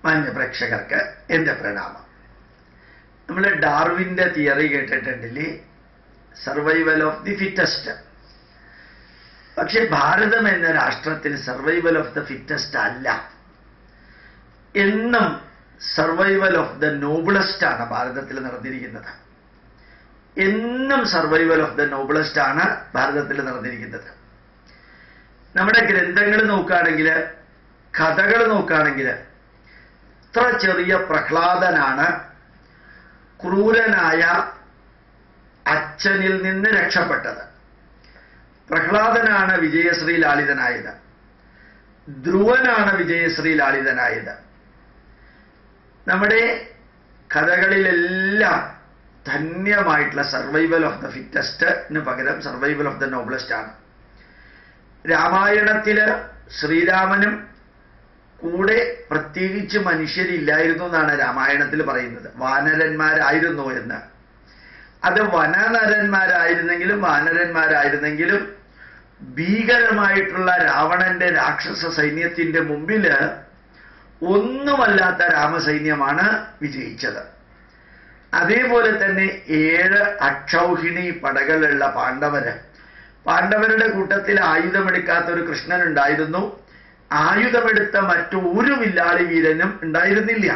മാന്യ പ്രേക്ഷകർക്ക് എൻ്റെ പ്രണാമം. നമ്മൾ ഡാർവിൻ്റെ തിയറി കേട്ടിട്ടുണ്ടല്ലേ, സർവൈവൽ ഓഫ് ദി ഫിറ്റസ്റ്റ്. പക്ഷെ ഭാരതം എന്ന രാഷ്ട്രത്തിൽ സർവൈവൽ ഓഫ് ദ ഫിറ്റസ്റ്റ് അല്ല, എന്നും സർവൈവൽ ഓഫ് ദ നോബിളസ്റ്റ് ആണ് ഭാരതത്തിൽ നടന്നിരിക്കുന്നത്. എന്നും സർവൈവൽ ഓഫ് ദ നോബിളസ്റ്റ് ആണ് ഭാരതത്തിൽ നടന്നിരിക്കുന്നത്. നമ്മുടെ ഗ്രന്ഥങ്ങൾ നോക്കുകയാണെങ്കിൽ, കഥകൾ നോക്കുകയാണെങ്കിൽ, ഇത്ര ചെറിയ പ്രഹ്ലാദനാണ് ക്രൂരനായ അച്ഛനിൽ നിന്ന് രക്ഷപ്പെട്ടത്. പ്രഹ്ലാദനാണ് വിജയശ്രീ ലാളിതനായത്. ധ്രുവനാണ് വിജയശ്രീ ലാളിതനായത്. നമ്മുടെ കഥകളിലെല്ലാം ധന്യമായിട്ടുള്ള സർവൈവൽ ഓഫ് ദ ഫിറ്റസ്റ്റിന് പകരം സർവൈവൽ ഓഫ് ദ നോബിളസ്റ്റ് ആണ്. രാമായണത്തില് ശ്രീരാമനും കൂടെ പ്രത്യേകിച്ച് മനുഷ്യരില്ലായിരുന്നു എന്നാണ് രാമായണത്തിൽ പറയുന്നത്. വാനരന്മാരായിരുന്നു എന്ന്. അത് വനനരന്മാരായിരുന്നെങ്കിലും വാനരന്മാരായിരുന്നെങ്കിലും ഭീകരമായിട്ടുള്ള രാവണന്റെ രാക്ഷസ സൈന്യത്തിന്റെ മുമ്പില് ഒന്നുമല്ലാത്ത രാമസൈന്യമാണ് വിജയിച്ചത്. അതേപോലെ തന്നെ 7 അക്ഷൗഹിണി പടകളുള്ള പാണ്ഡവരുടെ കൂട്ടത്തിൽ ആയുധമെടുക്കാത്ത ഒരു കൃഷ്ണൻ ഉണ്ടായിരുന്നു. ആയുധമെടുത്ത മറ്റൊരു വില്ലാളി വീരനും ഉണ്ടായിരുന്നില്ല.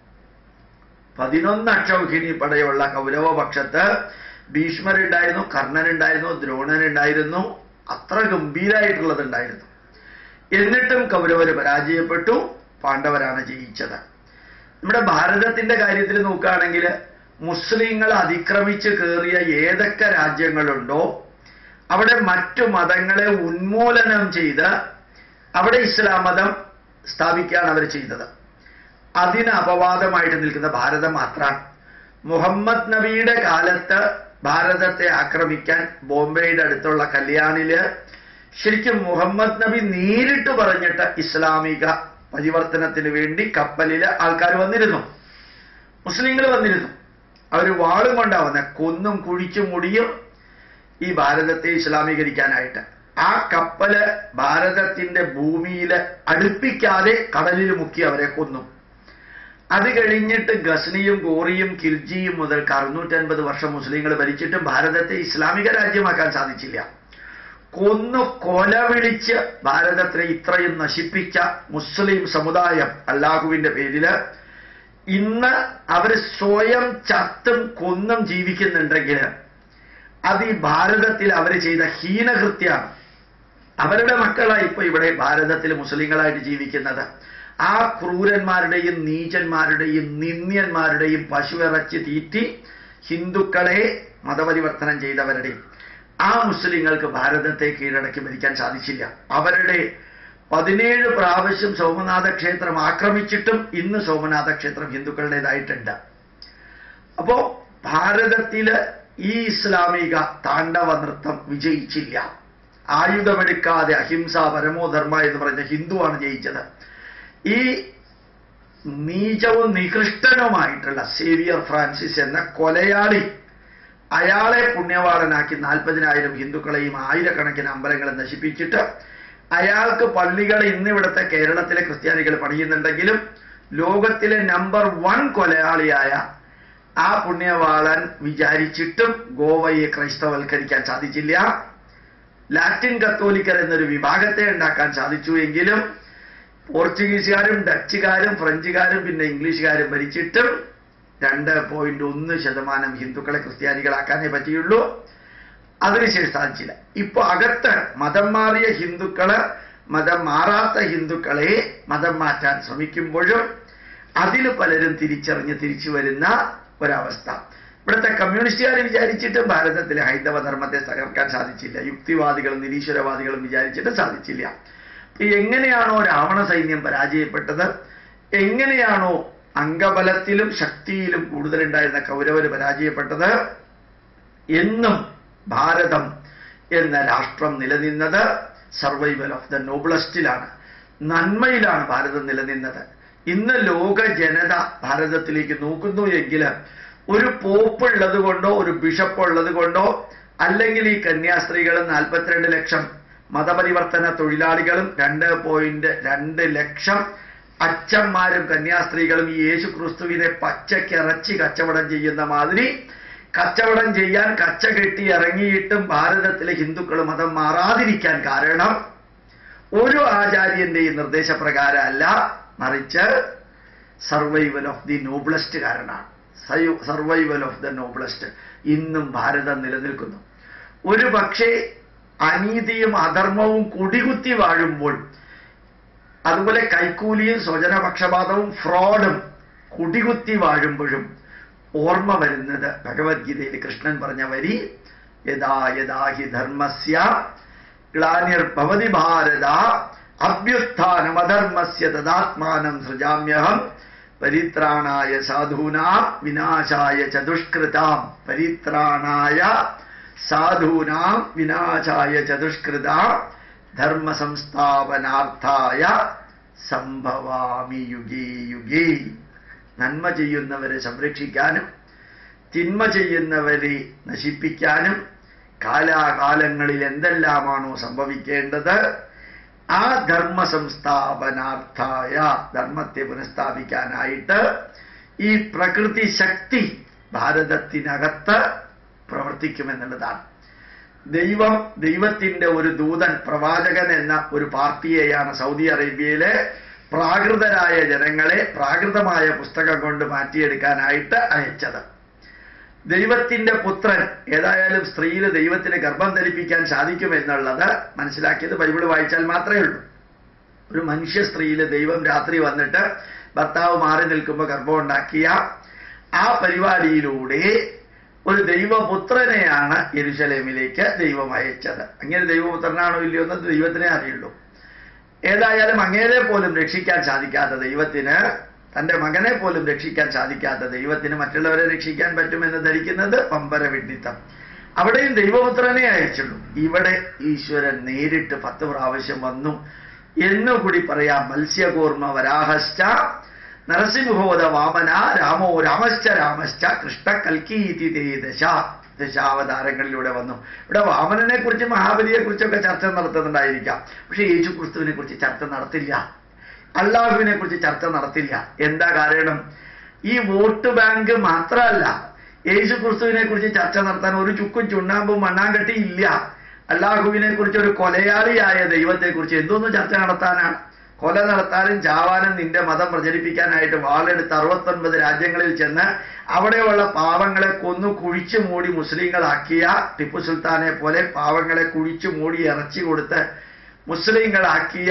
11 അക്ഷൗഹിണി പടയുള്ള കൗരവപക്ഷത്ത് ഭീഷ്മരുണ്ടായിരുന്നു, കർണനുണ്ടായിരുന്നു, ദ്രോണനുണ്ടായിരുന്നു. അത്ര ഗംഭീരായിട്ടുള്ളതുണ്ടായിരുന്നു. എന്നിട്ടും കൗരവര് പരാജയപ്പെട്ടു, പാണ്ഡവരാണ് ജയിച്ചത്. നമ്മുടെ ഭാരതത്തിന്റെ കാര്യത്തിൽ നോക്കുകയാണെങ്കിൽ, മുസ്ലിങ്ങൾ അതിക്രമിച്ച് കയറിയ ഏതൊക്കെ രാജ്യങ്ങളുണ്ടോ അവിടെ മറ്റു മതങ്ങളെ ഉന്മൂലനം ചെയ്ത് അവിടെ ഇസ്ലാം മതം സ്ഥാപിക്കുകയാണ് അവർ ചെയ്തത്. അതിന് അപവാദമായിട്ട് നിൽക്കുന്ന ഭാരതം മാത്രമാണ്. മുഹമ്മദ് നബിയുടെ കാലത്ത് ഭാരതത്തെ ആക്രമിക്കാൻ ബോംബെയുടെ അടുത്തുള്ള കല്യാണില് ശരിക്കും മുഹമ്മദ് നബി നേരിട്ട് പറഞ്ഞിട്ട് ഇസ്ലാമിക പരിവർത്തനത്തിന് വേണ്ടി കപ്പലില് ആൾക്കാർ വന്നിരുന്നു, മുസ്ലിങ്ങൾ വന്നിരുന്നു. അവർ വാളും കൊണ്ടാവുന്ന കൊന്നും കുഴിച്ചും മുടിയും ഈ ഭാരതത്തെ ഇസ്ലാമീകരിക്കാനായിട്ട്. ആ കപ്പല് ഭാരതത്തിന്റെ ഭൂമിയില് അടുപ്പിക്കാതെ കടലിൽ മുക്കി അവരെ കൊന്നു. അത് കഴിഞ്ഞിട്ട് ഗസ്നിയും ഗോറിയും കിൽജിയും മുതൽ 650 വർഷം മുസ്ലിങ്ങൾ ഭരിച്ചിട്ടും ഭാരതത്തെ ഇസ്ലാമിക രാജ്യമാക്കാൻ സാധിച്ചില്ല. കൊന്നു കൊല വിളിച്ച് ഭാരതത്തെ ഇത്രയും നശിപ്പിച്ച മുസ്ലിം സമുദായം അല്ലാഹുവിന്റെ പേരില് ഇന്ന് അവർ സ്വയം ചത്തും കൊന്നും ജീവിക്കുന്നുണ്ടെങ്കിൽ അത് ഈ ഭാരതത്തിൽ അവർ ചെയ്ത ഹീനകൃത്യമാണ്. അവരുടെ മക്കളായി ഇപ്പൊ ഇവിടെ ഭാരതത്തിൽ മുസ്ലിങ്ങളായിട്ട് ജീവിക്കുന്നത്. ആ ക്രൂരന്മാരുടെയും നീചന്മാരുടെയും നിന്ദ്യന്മാരുടെയും പശുവിറച്ചി തീറ്റി ഹിന്ദുക്കളെ മതപരിവർത്തനം ചെയ്തവരുടെയും ആ മുസ്ലിങ്ങൾക്ക് ഭാരതത്തെ കീഴടക്കി ഭരിക്കാൻ സാധിച്ചില്ല. അവരുടെ 17 പ്രാവശ്യം സോമനാഥ ക്ഷേത്രം ആക്രമിച്ചിട്ടും ഇന്ന് സോമനാഥ ക്ഷേത്രം ഹിന്ദുക്കളുടേതായിട്ടുണ്ട്. അപ്പോ ഭാരതത്തില് ഈ ഇസ്ലാമിക താണ്ഡവ നൃത്തം വിജയിച്ചില്ല. ആയുധമെടുക്കാതെ അഹിംസ പരമോധർമ്മ എന്ന് പറഞ്ഞ ഹിന്ദുവാണ് ജയിച്ചത്. ഈ നീചവും നികൃഷ്ടനുമായിട്ടുള്ള സേവിയർ ഫ്രാൻസിസ് എന്ന കൊലയാളി, അയാളെ പുണ്യവാളനാക്കി 40,000 ഹിന്ദുക്കളെയും ആയിരക്കണക്കിന് അമ്പലങ്ങളെ നശിപ്പിച്ചിട്ട് അയാൾക്ക് പള്ളികൾ ഇന്നിവിടുത്തെ കേരളത്തിലെ ക്രിസ്ത്യാനികൾ പണിയുന്നുണ്ടെങ്കിലും ലോകത്തിലെ നമ്പർ 1 കൊലയാളിയായ ആ പുണ്യവാളൻ വിചാരിച്ചിട്ടും ഗോവയെ ക്രൈസ്തവൽക്കരിക്കാൻ സാധിച്ചില്ല. ലാറ്റിൻ കത്തോലിക്കർ എന്നൊരു വിഭാഗത്തെ ഉണ്ടാക്കാൻ സാധിച്ചു എങ്കിലും പോർച്ചുഗീസുകാരും ഡച്ചുകാരും ഫ്രഞ്ചുകാരും പിന്നെ ഇംഗ്ലീഷുകാരും ഭരിച്ചിട്ടും 2.1% ഹിന്ദുക്കളെ ക്രിസ്ത്യാനികളാക്കാനേ പറ്റിയുള്ളൂ. അതിനുശേഷം സാധിച്ചില്ല. ഇപ്പൊ അകത്ത് മതം മാറിയ ഹിന്ദുക്കള് മതം മാറാത്ത ഹിന്ദുക്കളെ മതം മാറ്റാൻ ശ്രമിക്കുമ്പോഴും അതിൽ പലരും തിരിച്ചറിഞ്ഞ് തിരിച്ചു വരുന്ന ഒരവസ്ഥ. ഇവിടുത്തെ കമ്മ്യൂണിസ്റ്റുകാർ വിചാരിച്ചിട്ടും ഭാരതത്തിലെ ഹൈന്ദവ ധർമ്മത്തെ തകർക്കാൻ സാധിച്ചില്ല. യുക്തിവാദികളും നിരീശ്വരവാദികളും വിചാരിച്ചിട്ടും സാധിച്ചില്ല. എങ്ങനെയാണോ രാവണ സൈന്യം പരാജയപ്പെട്ടത്, എങ്ങനെയാണോ അംഗബലത്തിലും ശക്തിയിലും കൂടുതലുണ്ടായിരുന്ന കൗരവര് പരാജയപ്പെട്ടത്, എന്നും ഭാരതം എന്ന രാഷ്ട്രം നിലനിന്നത് സർവൈവൽ ഓഫ് ദ നോബിളസ്റ്റിലാണ്, നന്മയിലാണ് ഭാരതം നിലനിന്നത്. ഇന്ന് ലോക ജനത ഭാരതത്തിലേക്ക് നോക്കുന്നു എങ്കിൽ ഒരു പോപ്പ് ഉള്ളത് കൊണ്ടോ ഒരു ബിഷപ്പ് ഉള്ളത് കൊണ്ടോ അല്ലെങ്കിൽ ഈ കന്യാസ്ത്രീകളും 42 ലക്ഷം മതപരിവർത്തന തൊഴിലാളികളും 2.2 ലക്ഷം അച്ഛന്മാരും കന്യാസ്ത്രീകളും ഈ യേശു ക്രിസ്തുവിനെ പച്ചക്കിറച്ചി കച്ചവടം ചെയ്യുന്ന മാതിരി കച്ചവടം ചെയ്യാൻ കച്ച കെട്ടി ഇറങ്ങിയിട്ടും ഭാരതത്തിലെ ഹിന്ദുക്കൾ മതം മാറാതിരിക്കാൻ കാരണം ഒരു ആചാര്യന്റെയും നിർദ്ദേശപ്രകാരമല്ല, മറിച്ച് സർവൈവൽ ഓഫ് ദി നോബ്ലസ്റ്റ് കാരണമാണ്. Survival of the noblest. ഇന്നും ഭാരതം നിലനിൽക്കുന്നു. ഒരു പക്ഷേ അനീതിയും അധർമ്മവും കുടികുത്തി വാഴുമ്പോൾ, അതുപോലെ കൈക്കൂലിയും സ്വജനപക്ഷപാതവും ഫ്രോഡും കുടികുത്തി വാഴുമ്പോഴും ഓർമ്മ വരുന്നത് ഭഗവത്ഗീതയിൽ കൃഷ്ണൻ പറഞ്ഞ വരി, യഥാ യഥാ ഹി ധർമ്മസ്യ ഗ്ലാനിർഭവതി ഭാരത അഭ്യുത്ഥാനമധർമ്മസ്യ തദാത്മാനം സൃജാമ്യഹം പരിത്രാണായ സാധൂനാം വിനാശായ ച ദുഷ്കൃതാം. പരിത്രാണായ സാധൂനാം വിനാശായ ച ദുഷ്കൃതാം ധർമ്മ സംസ്ഥാപനാർത്ഥായ സംഭവാമി യുഗേ യുഗേ. നന്മ ചെയ്യുന്നവരെ സംരക്ഷിക്കാനും തിന്മ ചെയ്യുന്നവരെ നശിപ്പിക്കാനും കാലാകാലങ്ങളിൽ എന്തെല്ലാമാണോ സംഭവിക്കേണ്ടത് ആ ധർമ്മ സംസ്ഥാപനാർത്ഥായ, ധർമ്മത്തെ പുനഃസ്ഥാപിക്കാനായിട്ട് ഈ പ്രകൃതി ശക്തി ഭാരതത്തിനകത്ത് പ്രവർത്തിക്കുമെന്നുള്ളതാണ്. ദൈവത്തിന്റെ ഒരു ദൂതൻ, പ്രവാചകൻ എന്ന ഒരു പാർട്ടിയെയാണ് സൗദി അറേബ്യയിലെ പ്രാകൃതരായ ജനങ്ങളെ പ്രാകൃതമായ പുസ്തകം കൊണ്ട് മാറ്റിയെടുക്കാനായിട്ട് അയച്ചത്. ദൈവത്തിന്റെ പുത്രൻ, ഏതായാലും സ്ത്രീയിൽ ദൈവത്തിന് ഗർഭം ധരിപ്പിക്കാൻ സാധിക്കുമെന്നുള്ളത് മനസ്സിലാക്കിയത് ബൈബിൾ വായിച്ചാൽ മാത്രമേ ഉള്ളൂ. ഒരു മനുഷ്യ സ്ത്രീയിൽ ദൈവം രാത്രി വന്നിട്ട് ഭർത്താവ് മാറി നിൽക്കുമ്പോൾ ഗർഭം ഉണ്ടാക്കിയ ആ പരിപാടിയിലൂടെ ഒരു ദൈവപുത്രനെയാണ് യെരുശലേമിലേക്ക് ദൈവം അയച്ചത്. അങ്ങനെ ദൈവപുത്രനാണോ ഇല്ലയോ എന്ന് ദൈവത്തിനെ അറിയുള്ളൂ. ഏതായാലും അങ്ങേരെ പോലും രക്ഷിക്കാൻ സാധിക്കാത്ത ദൈവത്തിന്, തന്റെ മകനെ പോലും രക്ഷിക്കാൻ സാധിക്കാത്ത ദൈവത്തിന് മറ്റുള്ളവരെ രക്ഷിക്കാൻ പറ്റുമെന്ന് ധരിക്കുന്നത് പമ്പര വിഡ്ഢിത്തം. അവിടെയും ദൈവപുത്രനെ അയച്ചുള്ളൂ. ഇവിടെ ഈശ്വരൻ നേരിട്ട് 10 പ്രാവശ്യം വന്നു എന്നുകൂടി പറയാം. മത്സ്യകൂർമ്മ വരാഹശ്ച നരസിംഹോദ വാമന രാമോ രാമശ്ച രാമശ്ച കൃഷ്ണ കൽക്കീതി ദശാവതാരങ്ങളിലൂടെ വന്നു. ഇവിടെ വാമനനെ കുറിച്ച് മഹാബലിയെ കുറിച്ചൊക്കെ ചർച്ച നടത്തുന്നുണ്ടായിരിക്കാം. പക്ഷെ യേശു ക്രിസ്തുവിനെ കുറിച്ച് ചർച്ച നടത്തില്ല, അള്ളാഹുവിനെ കുറിച്ച് ചർച്ച നടത്തില്ല. എന്താ കാരണം? ഈ വോട്ട് ബാങ്ക് മാത്രമല്ല, യേശു ക്രിസ്തുവിനെ കുറിച്ച് ചർച്ച നടത്താൻ ഒരു ചുക്കും ചുണ്ണാമ്പും മണ്ണാങ്കട്ടി ഇല്ല. അള്ളാഹുവിനെ കുറിച്ച്, ഒരു കൊലയാളിയായ ദൈവത്തെക്കുറിച്ച് എന്തോന്നും ചർച്ച നടത്താനാണ്? കൊല നടത്താനും ചാവാനും നിന്റെ മതം പ്രചരിപ്പിക്കാനായിട്ട് വാളെടുത്ത് 69 രാജ്യങ്ങളിൽ ചെന്ന് അവിടെയുള്ള പാവങ്ങളെ കൊന്നു കുഴിച്ചു മൂടി മുസ്ലിങ്ങളാക്കിയ ടിപ്പു സുൽത്താനെ പോലെ പാവങ്ങളെ കുഴിച്ചു മൂടി ഇറച്ചി കൊടുത്ത് മുസ്ലിങ്ങളാക്കിയ,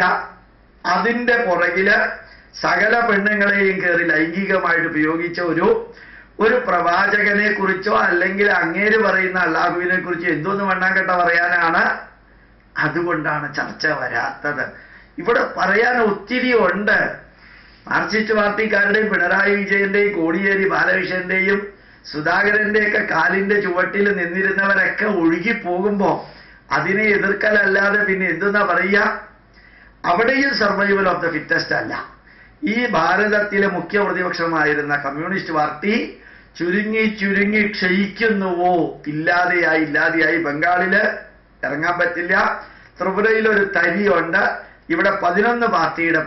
അതിന്റെ പുറകില് സകല പെണ്ണുങ്ങളെയും കയറി ലൈംഗികമായിട്ട് ഉപയോഗിച്ച ഒരു പ്രവാചകനെ കുറിച്ചോ അല്ലെങ്കിൽ അങ്ങേര് പറയുന്ന അള്ളാഹുവിനെ കുറിച്ചോ എന്തോന്ന് വണ്ണാങ്കട്ട പറയാനാണ്? അതുകൊണ്ടാണ് ചർച്ച വരാത്തത്. ഇവിടെ പറയാൻ ഒത്തിരി ഉണ്ട്. മാർക്സിസ്റ്റ് പാർട്ടിക്കാരുടെയും പിണറായി വിജയന്റെയും കോടിയേരി ബാലകൃഷ്ണന്റെയും സുധാകരന്റെയൊക്കെ കാലിന്റെ ചുവട്ടിൽ നിന്നിരുന്നവരൊക്കെ ഒഴുകിപ്പോകുമ്പോ അതിനെ എതിർക്കലല്ലാതെ പിന്നെ എന്തെന്നാ പറയുക? അവിടെയും സർവൈവൽ ഓഫ് ദ ഫിറ്റസ്റ്റ് അല്ല. ഈ ഭാരതത്തിലെ മുഖ്യ പ്രതിപക്ഷമായിരുന്ന കമ്മ്യൂണിസ്റ്റ് പാർട്ടി ചുരുങ്ങി ക്ഷയിക്കുന്നുവോ? ഇല്ലാതെയായി. ബംഗാളില് ഇറങ്ങാൻ പറ്റില്ല. ത്രിപുരയിൽ ഒരു തരിയുണ്ട്. ഇവിടെ 11 പാർട്ടിയുടെ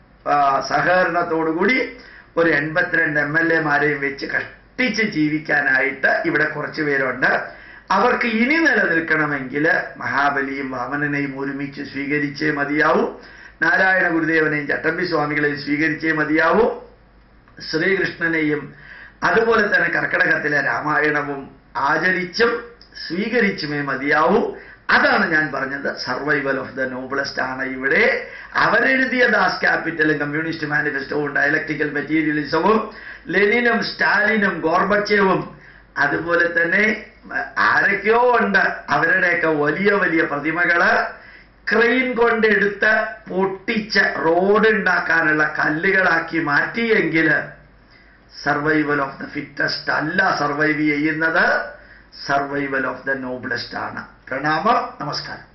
സഹകരണത്തോടുകൂടി ഒരു 82 MLA-മാരെയും വെച്ച് കഷ്ടിച്ച് ജീവിക്കാനായിട്ട് ഇവിടെ കുറച്ചു പേരുണ്ട്. അവർക്ക് ഇനി നിലനിൽക്കണമെങ്കിൽ മഹാബലിയും വാമനനെയും ഒരുമിച്ച് സ്വീകരിച്ചേ മതിയാവൂ. നാരായണ ഗുരുദേവനെയും ചട്ടമ്പി സ്വാമികളെയും സ്വീകരിച്ചേ മതിയാവൂ. ശ്രീകൃഷ്ണനെയും അതുപോലെ തന്നെ കർക്കിടകത്തിലെ രാമായണവും ആചരിച്ചും സ്വീകരിച്ചുമേ മതിയാവൂ. അതാണ് ഞാൻ പറഞ്ഞത്. സർവൈവൽ ഓഫ് ദ നോബിളസ്റ്റ് ആണ് ഇവിടെ. അവരെഴുതിയ ദാസ് ക്യാപിറ്റലും കമ്മ്യൂണിസ്റ്റ് മാനിഫെസ്റ്റോവും ഡയലക്ടിക്കൽ മെറ്റീരിയലിസവും ലെനിനും സ്റ്റാലിനും ഗോർബച്ചേവും അതുപോലെ തന്നെ ആരൊക്കെയോ ഉണ്ട്, അവരുടെയൊക്കെ വലിയ പ്രതിമകള് ക്രെയിൻ കൊണ്ടെടുത്ത് പൊട്ടിച്ച് റോഡ് ഉണ്ടാക്കാനുള്ള കല്ലുകളാക്കി മാറ്റിയെങ്കിൽ സർവൈവൽ ഓഫ് ദ ഫിറ്റസ്റ്റ് അല്ല സർവൈവ് ചെയ്യുന്നത്, സർവൈവൽ ഓഫ് ദ നോബിളസ്റ്റ് ആണ്. പ്രണാമം, നമസ്കാരം.